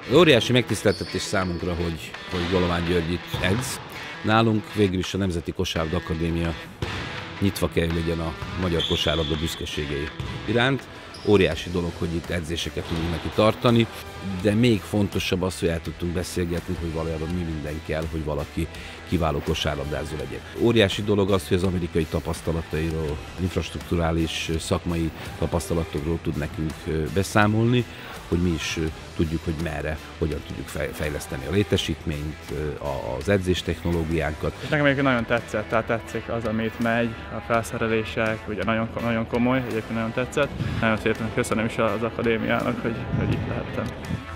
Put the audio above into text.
Óriási megtiszteltetés számunkra, hogy Galován György itt edz. Nálunk végül is a Nemzeti Kosárlabda Akadémia nyitva kell, hogy legyen a magyar kosárlabda büszkeségei iránt. Óriási dolog, hogy itt edzéseket tudunk neki tartani, de még fontosabb az, hogy el tudtunk beszélgetni, hogy valójában mi minden kell, hogy valaki kiváló kosárlabdázó legyen. Óriási dolog az, hogy az amerikai tapasztalatairól, infrastrukturális, szakmai tapasztalatokról tud nekünk beszámolni, hogy mi is tudjuk, hogy merre, hogyan tudjuk fejleszteni a létesítményt, az edzés technológiánkat. És nekem egyébként nagyon tetszett, tehát tetszik az, amit megy, a felszerelések, ugye nagyon komoly, egyébként nagyon tetszett. Nagyon szépen köszönöm is az akadémiának, hogy itt lehettem.